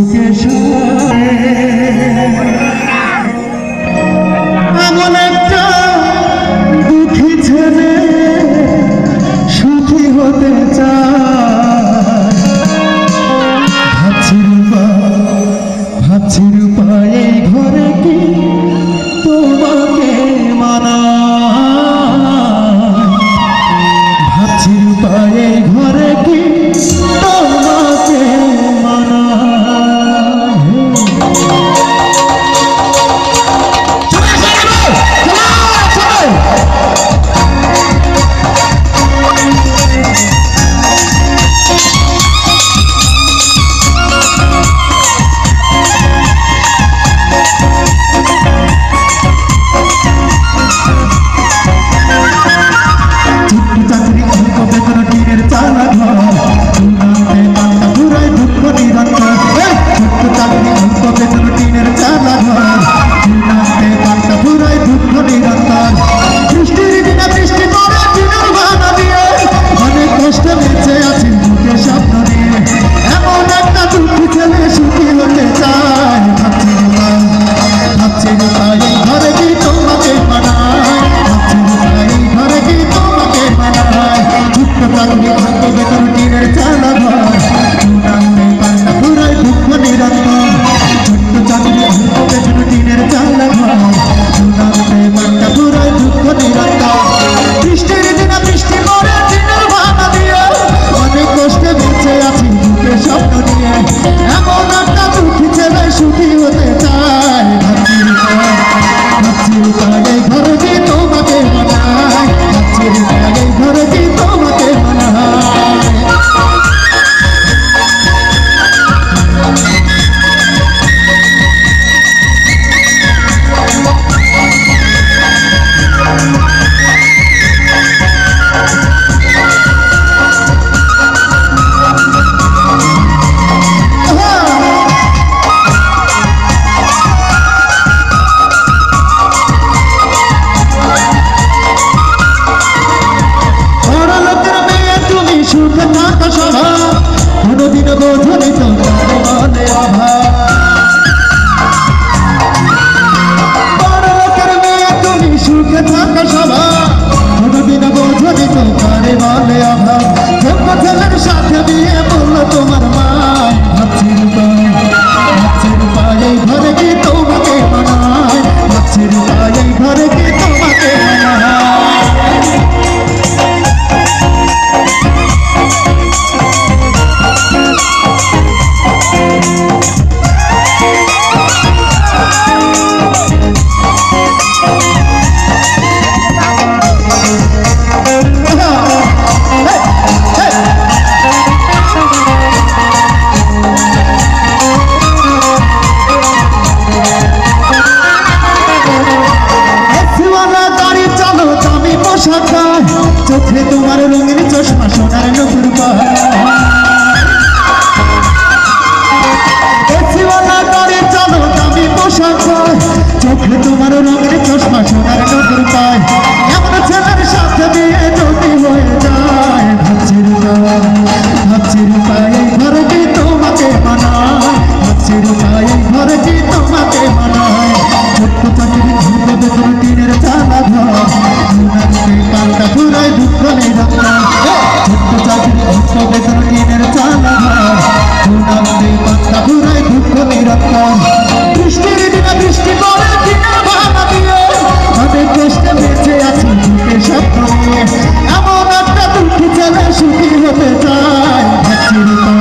এমন একটা দুঃখী ছেলে সুখী হতে চায়, ভাবছি রূপা এই ঘরে কি তোমাকে মানায়, ভাবছি রূপা এই ঘরে কি তোমাকে চোখে তোমার রঙিন চশমা সোনার নূপুর এসিওয়ালা গাড়ি চলো দামি পোশাক, চোখে তোমার রঙিন চশমা সোনার নূপুর পায়, এমন ছেলের সাথে বিয়ে যদি হয়ে যায়, ভাবছি রূপা এই ঘরে কি তোমাকে মানায়, ভাবছি রূপা এই ঘরে কি তোমাকে মানায়, ছোট্ট চাকরি ঘুরবে বেতন টিনের চালা ঘর, পাল্টা পুরাই দুঃখ নেই রক্তা, ছোট্ট চাকরি ঘুরবে বেতন টিনের চালা ঘর, পাল্টা পুরাই দুঃখ নেই রক্তা, বৃষ্টির দিনে বৃষ্টি পড়ে দিনের ভাঙা দিয়ে, অনেক কষ্টে বেঁচে আছি বুকে স্বপ্ন নিয়ে, এমন একটা দুঃখী ছেলে সুখী হতে চায়, ভাবছি রূপা